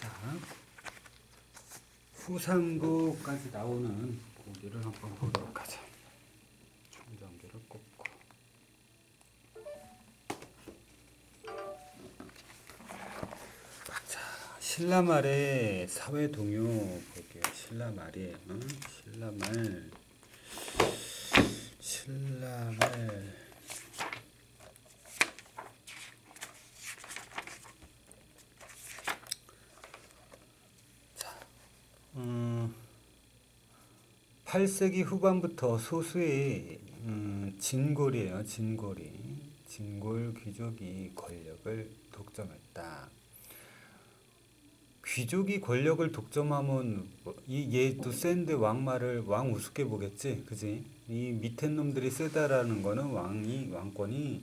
자, 후삼국까지 나오는 고기를 한번 보도록 하자. 충전기를 꽂고. 자, 신라말의 사회 동요 볼게요. 신라말이에요. 신라말. 자, 8세기 후반부터 소수의 진골이에요. 진골 귀족이 권력을 독점했다. 귀족이 권력을 독점하면 얘도 센데 왕 우습게 보겠지, 그지? 이 밑에 놈들이 세다라는 거는 왕권이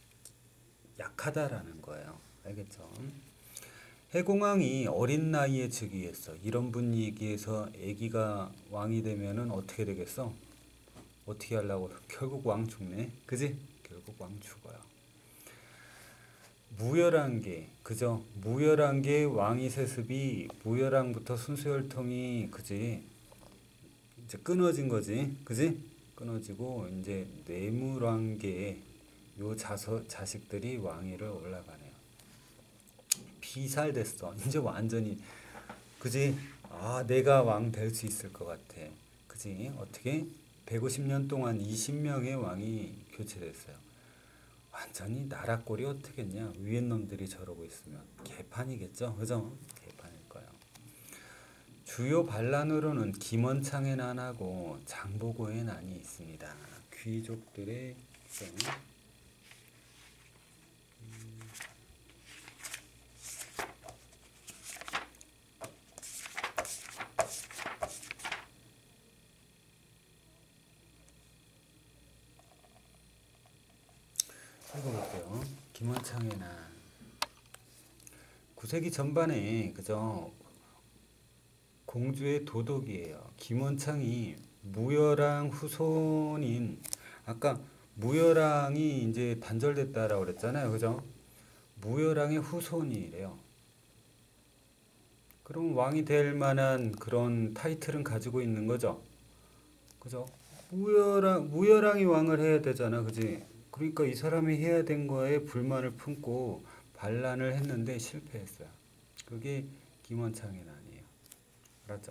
약하다라는 거예요. 알겠죠? 해공왕이 어린 나이에 즉위했어. 이런 분위기에서 애기가 왕이 되면은 어떻게 되겠어? 어떻게 하려고? 결국 왕 죽네, 그지? 결국 왕 죽어요. 무열한계, 그죠? 무열한계 왕위 세습이 무열왕부터 순수혈통이, 그지? 이제 끊어진 거지, 그지? 끊어지고 이제 뇌물왕계 요 자식들이 왕위를 올라가네요. 비살됐어. 이제 완전히, 그지? 아, 내가 왕 될 수 있을 것 같아, 그지? 어떻게? 150년 동안 20명의 왕이 교체됐어요. 완전히 나라 꼴이 어떻겠냐? 위에 놈들이 저러고 있으면 개판이겠죠, 그죠? 개판일 거예요. 주요 반란으로는 김원창의 난하고 장보고의 난이 있습니다. 귀족들의 읽어볼게요. 김원창의 난. 9세기 전반에, 그죠? 공주의 도덕이에요. 김원창이 무열왕 후손인, 아까 무열왕이 이제 단절됐다라고 그랬잖아요, 그죠? 무열왕의 후손이래요. 그럼 왕이 될 만한 그런 타이틀은 가지고 있는 거죠, 그죠? 무열왕이 왕을 해야 되잖아, 그지? 그러니까 이 사람이 해야 된 거에 불만을 품고 반란을 했는데 실패했어요. 그게 김원창의 난이에요. 알았죠?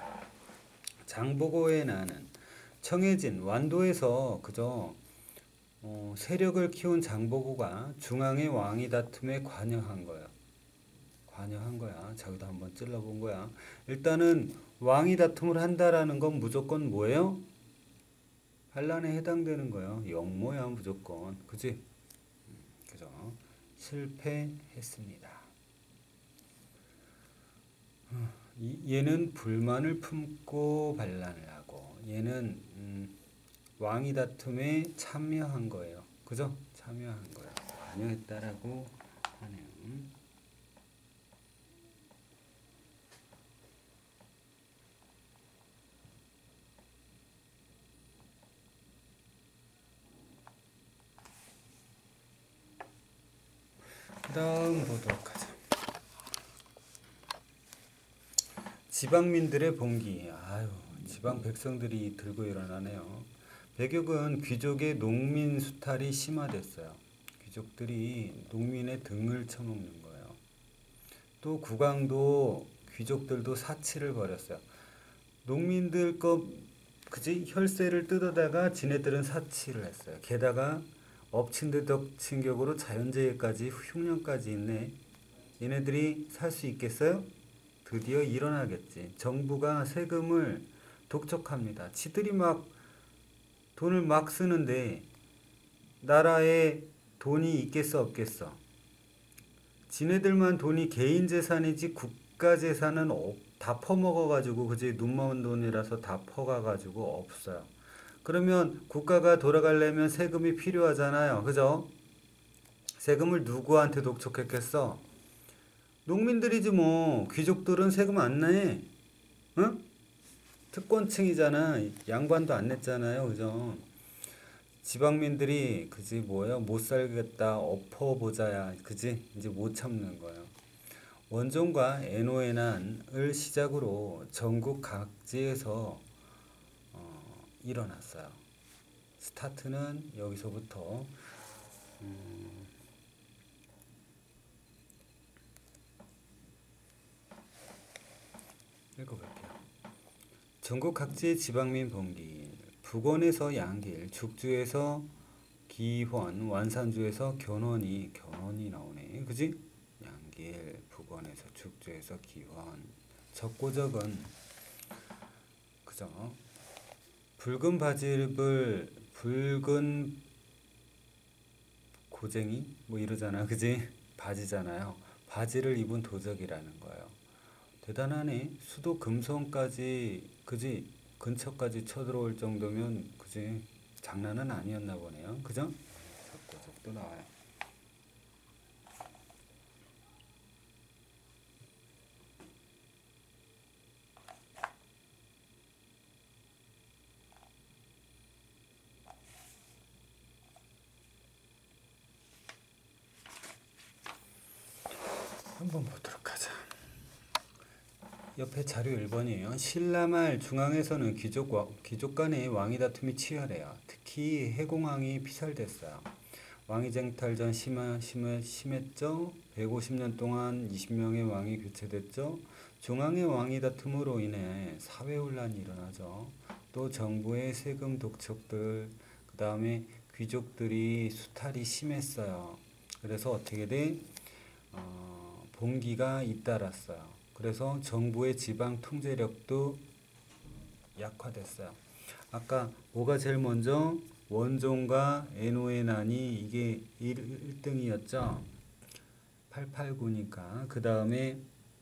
장보고의 난은 청해진 완도에서, 그죠? 세력을 키운 장보고가 중앙의 왕위 다툼에 관여한 거야. 자기도 한번 찔러본 거야. 일단은 왕위 다툼을 한다라는 건 무조건 뭐예요? 반란에 해당되는 거예요. 역모야 무조건, 그지? 그죠? 실패했습니다. 얘는 불만을 품고 반란을 하고, 얘는 왕위 다툼에 참여한 거예요. 그죠? 참여한 거예요. 관여했다라고 하네요. 다음 보도록 하자. 지방민들의 봉기. 아유, 지방 백성들이 들고 일어나네요. 배경은 귀족의 농민 수탈이 심화됐어요. 귀족들이 농민의 등을 쳐먹는 거예요. 또 국왕도 귀족들도 사치를 벌였어요. 농민들 그지? 혈세를 뜯어다가 지네들은 사치를 했어요. 게다가 엎친 데 덮친 격으로 자연재해까지 흉년까지 있네. 얘네들이 살 수 있겠어요? 드디어 일어나겠지. 정부가 세금을 독촉합니다. 지들이 막 돈을 막 쓰는데 나라에 돈이 있겠어 없겠어? 지네들만 돈이 개인 재산이지 국가 재산은 다 퍼먹어가지고, 그지? 눈먼 돈이라서 다 퍼가가지고 없어요. 그러면 국가가 돌아가려면 세금이 필요하잖아요, 그죠? 세금을 누구한테 독촉했겠어? 농민들이지 뭐. 귀족들은 세금 안 내. 응? 특권층이잖아. 양반도 안 냈잖아요, 그죠? 지방민들이, 그지? 뭐예요? 못 살겠다 엎어보자야, 그지? 이제 못 참는 거예요. 원종과 애노애난을 시작으로 전국 각지에서 일어났어요. 스타트는 여기서부터 읽어볼게요. 전국 각지의 지방민 봉기, 북원에서 양길, 죽주에서 기환, 완산주에서 견원이 나오네. 그지? 양길, 북원에서 죽주에서 기환. 적고적은 그죠? 붉은 바지를 붉은 고쟁이 뭐 이러잖아. 그지? 바지잖아요. 바지를 입은 도적이라는 거예요. 대단하네. 수도 금성까지 그지? 근처까지 쳐들어올 정도면 그지? 장난은 아니었나 보네요. 그죠? 적고적도 나와요. 한번 보도록 하자. 옆에 자료 1번이에요. 신라말 중앙에서는 귀족 간의 왕위 다툼이 치열해요. 특히 해공왕이 피살됐어요. 왕위 쟁탈전 심했죠. 150년 동안 20명의 왕이 교체됐죠. 중앙의 왕위 다툼으로 인해 사회혼란이 일어나죠. 또 정부의 세금 독촉들, 그 다음에 귀족들이 수탈이 심했어요. 그래서 어떻게 돼? 봉기가 잇따랐어요. 그래서 정부의 지방 통제력도 약화됐어요. 아까 뭐가 제일 먼저? 원종과 애노애난이 이게 1등이었죠. 889니까 그 다음에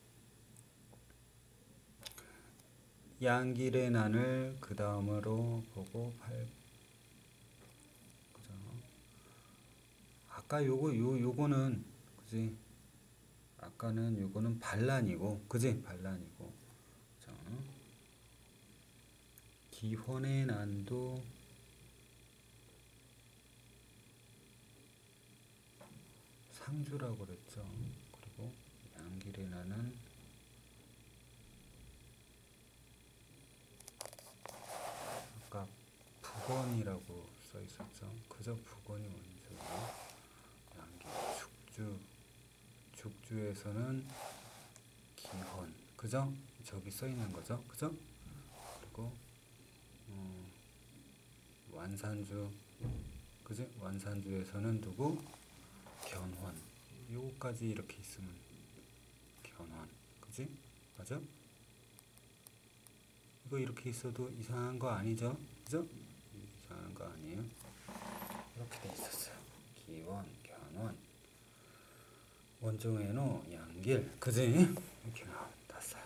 양길의 난을 그 다음으로 보고 그죠? 아까 요거는 그지? 아까는 요거는 반란이고 그지? 반란이고 그죠? 기혼의 난도 상주라고 그랬죠. 그리고 양길의 난은 아까 북원이라고 써 있었죠. 그저 북원이 원조고 양길 죽주에서는 기헌 그죠? 저기 써 있는 거죠. 그죠? 그리고 완산주 그지? 완산주에서는 누구? 견훤. 요거까지 이렇게 있으면 견훤. 그지? 맞아? 이거 이렇게 있어도 이상한 거 아니죠? 그죠? 이상한 거 아니에요? 이렇게 돼 있었어요. 기원, 견원, 원종애노, 양길. 그지? 이렇게 나왔어요.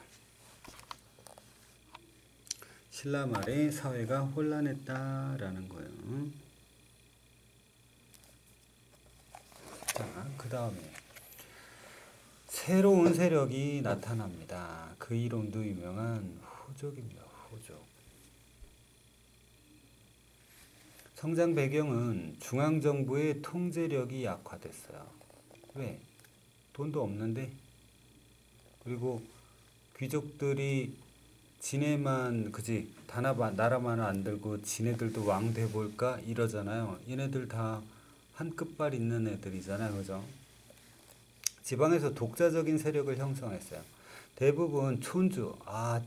신라 말에 사회가 혼란했다라는 거예요. 자, 그 다음에 새로운 세력이 나타납니다. 그 이름도 유명한 호족입니다. 호족. 성장 배경은 중앙정부의 통제력이 약화됐어요. 왜? 돈도 없는데? 그리고 귀족들이 지네만 그지 나라만 안 들고 지네들도 왕 돼볼까 이러잖아요. 얘네들 다 한 끝발 있는 애들이잖아요. 그죠? 지방에서 독자적인 세력을 형성했어요. 대부분 촌주,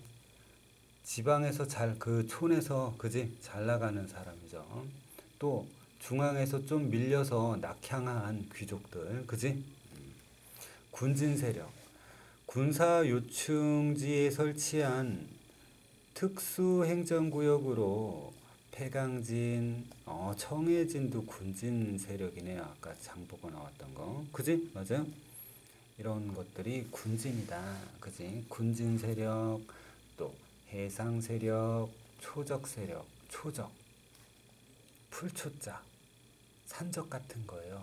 지방에서 그 촌에서 그지 잘 나가는 사람이죠. 또 중앙에서 좀 밀려서 낙향한 귀족들, 그지? 군진 세력, 군사 요충지에 설치한 특수 행정구역으로 폐강진, 청해진도 군진 세력이네요. 아까 장보고 나왔던 거, 그지? 맞아요? 이런 것들이 군진이다. 그지? 군진 세력, 또 해상 세력, 초적 세력, 초적, 풀초자, 산적 같은 거예요.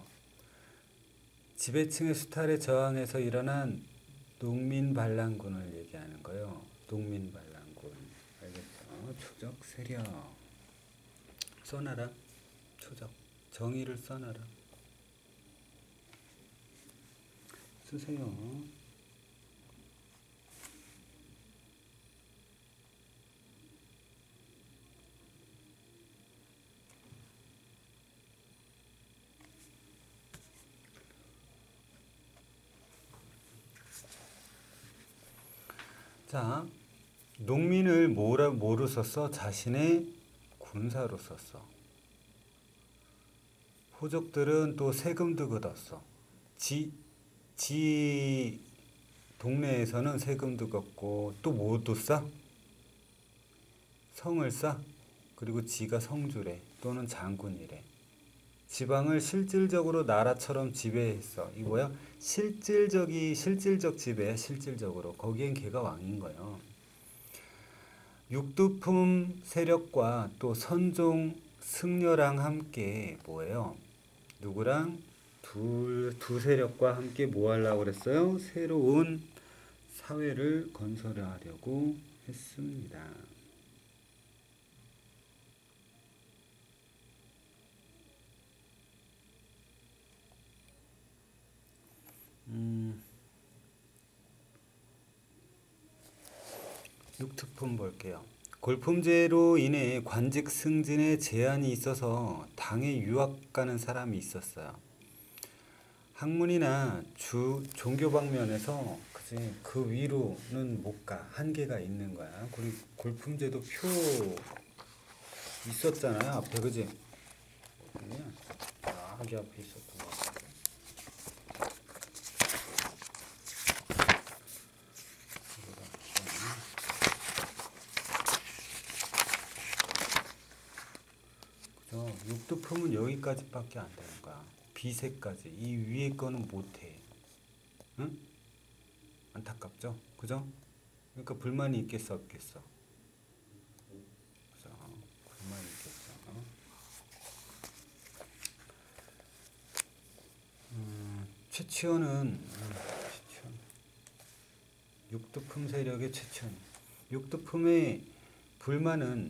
지배층의 수탈에 저항해서 일어난 농민 반란군을 얘기하는 거예요. 농민 반란군. 알겠죠? 초적 세력. 써놔라. 초적. 정의를 써놔라. 쓰세요. 자, 농민을 뭐로 썼어? 자신의 군사로 썼어. 호족들은 또 세금도 걷었어. 지 동네에서는 세금도 걷고 또 뭐도 싸? 성을 싸? 그리고 지가 성주래 또는 장군이래. 지방을 실질적으로 나라처럼 지배했어. 이 뭐야? 실질적 지배야. 실질적으로. 거기엔 걔가 왕인 거예요. 육두품 세력과 또 선종 승려랑 함께 뭐예요? 누구랑? 두 세력과 함께 뭐 하려고 그랬어요? 새로운 사회를 건설하려고 했습니다. 육특품 볼게요. 골품제로 인해 관직 승진에 제한이 있어서 당에 유학 가는 사람이 있었어요. 학문이나 종교 방면에서 그지 그 위로는 못 가. 한계가 있는 거야. 그리고 골품제도 표 있었잖아요. 앞에 그지? 그냥 여기 앞에 있었던 거. 육두품은 여기까지밖에 안 되는 거야. 비세까지. 이 위에 거는 못해. 응? 안타깝죠? 그죠? 그러니까 불만이 있겠어, 없겠어? 그죠? 불만이 있겠어. 최치원은 육두품 세력의 최치원. 육두품의 불만은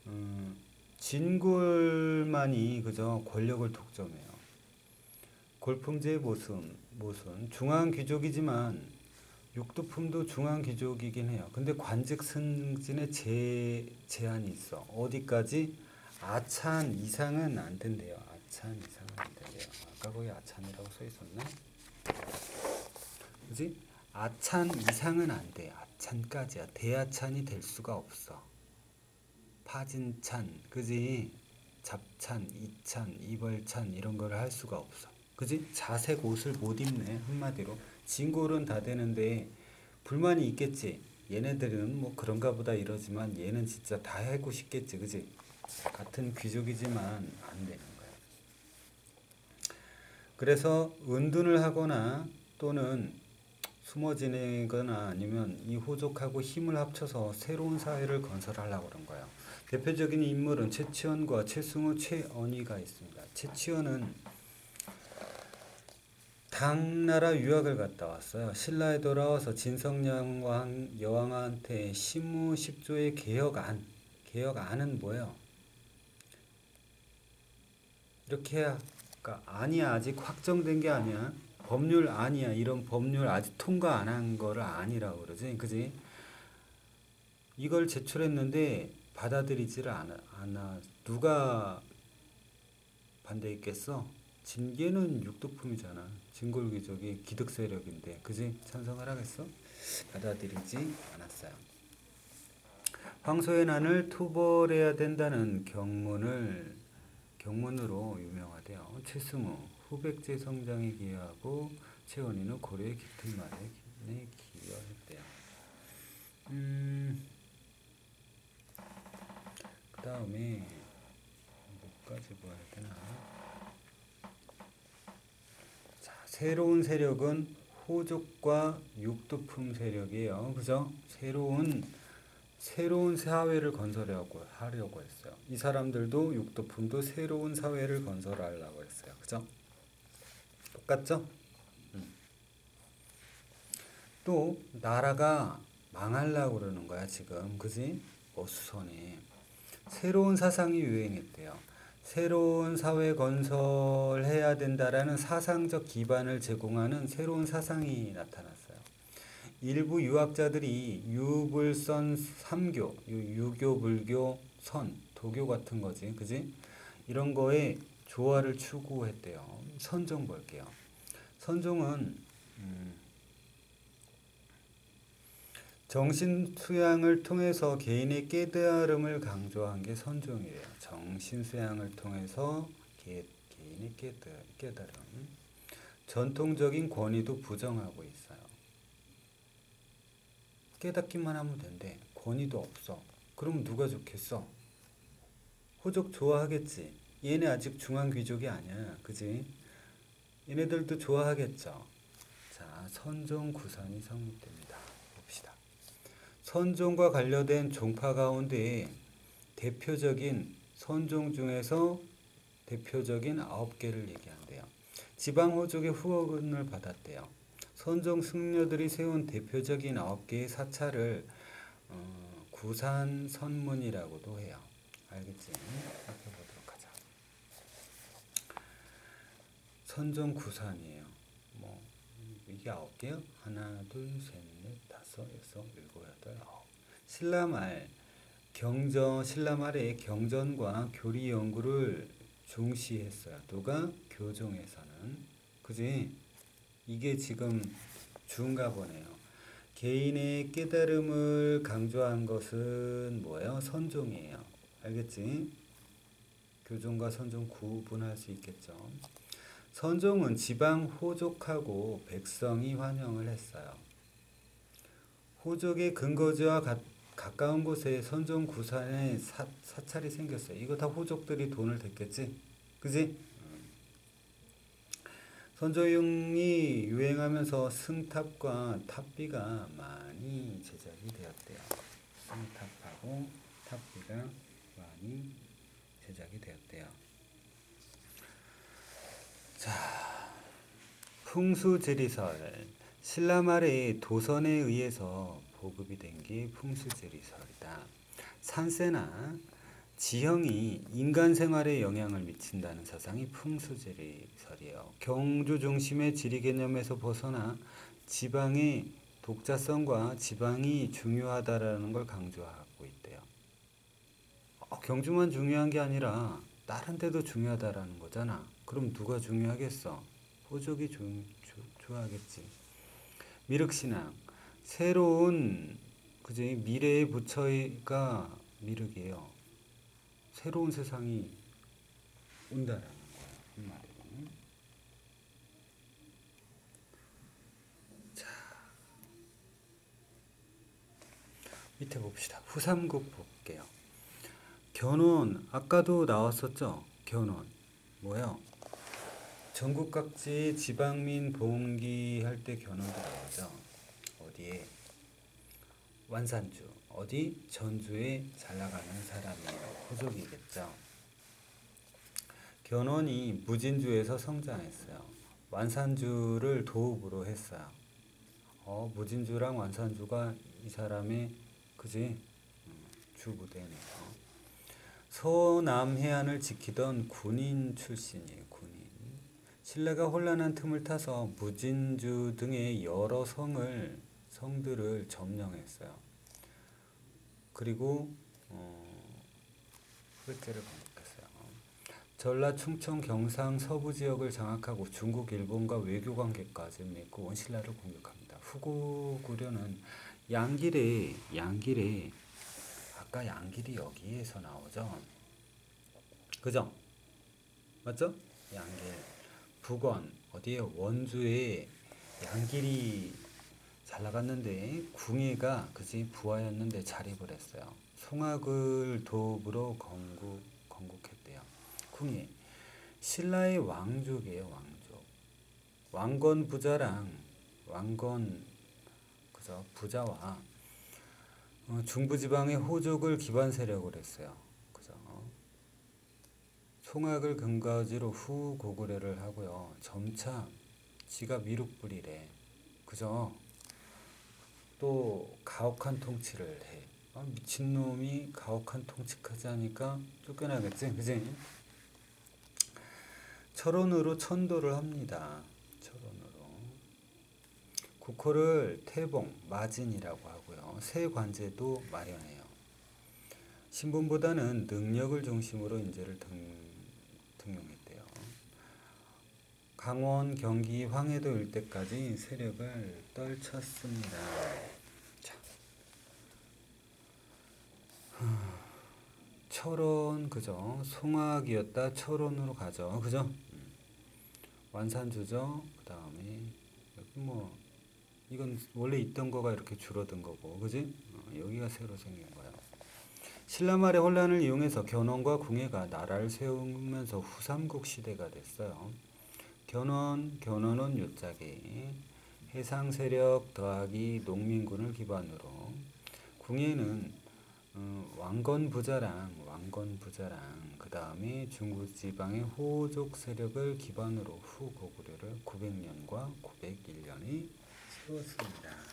진골만이 그저 권력을 독점해요. 골품제의 모순 중앙귀족이지만 육두품도 중앙귀족이긴 해요. 근데 관직 승진에 제한이 있어. 어디까지? 아찬 이상은 안 된대요. 아찬 이상은 안 된대요. 아까 거기 아찬이라고 써 있었나? 그지? 아찬 이상은 안 돼. 아찬까지야. 대아찬이 될 수가 없어. 파진찬, 그지? 잡찬, 이찬, 이벌찬 이런 걸 할 수가 없어. 그지? 자색 옷을 못 입네. 한마디로. 진골은 다 되는데 불만이 있겠지. 얘네들은 뭐 그런가 보다 이러지만 얘는 진짜 다 하고 싶겠지. 그지? 같은 귀족이지만 안 되는 거야. 그래서 은둔을 하거나 또는 숨어 지내거나 아니면 이 호족하고 힘을 합쳐서 새로운 사회를 건설하려고 그런 거예요. 대표적인 인물은 최치원과 최승우, 최언희가 있습니다. 최치원은 당나라 유학을 갔다 왔어요. 신라에 돌아와서 진성양 여왕한테 시무 10조의 개혁안은 뭐예요? 이렇게 그러니까 아니야. 아직 확정된 게 아니야. 법률 아니야. 이런 법률 아직 통과 안 한 거를 아니라고 그러지. 그지? 이걸 제출했는데 받아들이지를 않아. 누가 반대했겠어? 진계는 육두품이잖아. 진골귀족이 기득 세력인데, 그지? 찬성을 하겠어? 받아들이지 않았어요. 황소의 난을 투벌해야 된다는 경문으로 유명하대요. 최승우 후백제 성장에 기여하고 최원희는 고려의 깃털 말에 기여했대요. 그 다음에 뭐까지 봐야 되나? 자, 새로운 세력은 호족과 육두품 세력이에요. 그죠? 새로운 사회를 하려고 했어요. 이 사람들도 육두품도 새로운 사회를 건설하려고 했어요. 그죠? 똑같죠? 또 나라가 망하려고 그러는 거야 지금. 그지? 어수선해. 새로운 사상이 유행했대요. 새로운 사회 건설해야 된다라는 사상적 기반을 제공하는 새로운 사상이 나타났어요. 일부 유학자들이 유불선 3교, 유교, 불교, 선, 도교 같은 거지. 그지? 이런 거에 조화를 추구했대요. 선종 볼게요. 선종은 정신 수양을 통해서 개인의 깨달음을 강조한 게 선종이래요. 정신 수양을 통해서 개인의 깨달음. 전통적인 권위도 부정하고 있어요. 깨닫기만 하면 된대. 권위도 없어. 그럼 누가 좋겠어? 호족 좋아하겠지. 얘네 아직 중앙귀족이 아니야. 그지? 얘네들도 좋아하겠죠. 자, 선종구산이 성립됩니다. 봅시다. 선종과 관련된 종파 가운데 대표적인 선종 중에서 대표적인 9개를 얘기한대요. 지방호족의 후원을 받았대요. 선종 승려들이 세운 대표적인 9개의 사찰을 구산선문이라고도 해요. 알겠지? 살펴보도록 하자. 선종구산이에요. 뭐 이게 9개요? 하나, 둘, 셋, 넷, 다섯, 여섯, 일곱, 여덟, 아홉. 신라말에 경전과 교리 연구를 중시했어요. 누가? 교종에서는. 그지? 이게 지금 중가 보네요. 개인의 깨달음을 강조한 것은 뭐예요? 선종이에요. 알겠지? 교종과 선종 구분할 수 있겠죠. 선종은 지방 호족하고 백성이 환영을 했어요. 호족의 근거지와 가까운 곳에 선종 구산에 사찰이 생겼어요. 이거 다 호족들이 돈을 댔겠지? 그지? 선조용이 유행하면서 승탑과 탑비가 많이 제작이 되었대요. 승탑하고 탑비가 많이 제작이 되었대요. 자, 풍수지리설. 신라말의 도선에 의해서 보급이 된 게 풍수지리설이다. 산세나 지형이 인간 생활에 영향을 미친다는 사상이 풍수지리설이에요. 경주 중심의 지리 개념에서 벗어나 지방의 독자성과 지방이 중요하다라는 걸 강조하고 있대요. 경주만 중요한 게 아니라 다른 데도 중요하다라는 거잖아. 그럼 누가 중요하겠어? 호족이 좋아하겠지. 미륵신앙. 새로운 그지 미래의 부처가 미륵이에요. 새로운 세상이 온다라는 거예요. 한마디로. 자, 밑에 봅시다. 후삼국 볼게요. 견훤 아까도 나왔었죠. 견훤 뭐예요? 전국 각지 지방민 봉기할 때 견훤도 나오죠. 어디에? 완산주. 어디? 전주에 잘 나가는 사람이에요. 호족이겠죠. 견훤이 무진주에서 성장했어요. 완산주를 도읍으로 했어요. 무진주랑 완산주가 이 사람의 그지? 주부대네요. 서남해안을 지키던 군인 출신이에요. 군인. 신라가 혼란한 틈을 타서 무진주 등의 여러 성들을 점령했어요. 그리고 흑제를 공격했어요. 전라, 충청, 경상, 서부 지역을 장악하고 중국, 일본과 외교 관계까지 맺고 원신라를 공격합니다. 후고구려는 양길에 아까 양길이 여기에서 나오죠. 그죠? 맞죠? 양길. 북원 어디에? 원주에 양길이 잘 나갔는데 궁예가 그지 부하였는데 자립을 했어요. 송악을 도읍으로 건국했대요. 궁예 신라의 왕족이에요. 왕족. 왕건 그죠 부자와 중부지방의 호족을 기반 세력을 했어요. 그죠? 송악을 근거지로 후고구려를 하고요. 점차 지가 미륵불이래. 그죠? 또 가혹한 통치를 해. 미친놈이 가혹한 통치까지 하니까 쫓겨나겠지. 그지? 철원으로 천도를 합니다. 철원으로. 국호를 태봉, 마진이라고 하고요. 새 관제도 마련해요. 신분보다는 능력을 중심으로 인재를 등용했대요. 강원, 경기, 황해도 일대까지 세력을 떨쳤습니다. 자, 철원 그죠? 송악이었다 철원으로 가죠. 그죠? 완산주죠. 그 다음에 여기 뭐 이건 원래 있던 거가 이렇게 줄어든 거고, 그지? 여기가 새로 생긴 거야. 신라 말의 혼란을 이용해서 견훤과 궁예가 나라를 세우면서 후삼국 시대가 됐어요. 견훤은 요짝이 해상 세력 더하기 농민군을 기반으로, 궁예는 왕건 부자랑 그 다음에 중국 지방의 호족 세력을 기반으로 후고구려를 900년과 901년이 세웠습니다.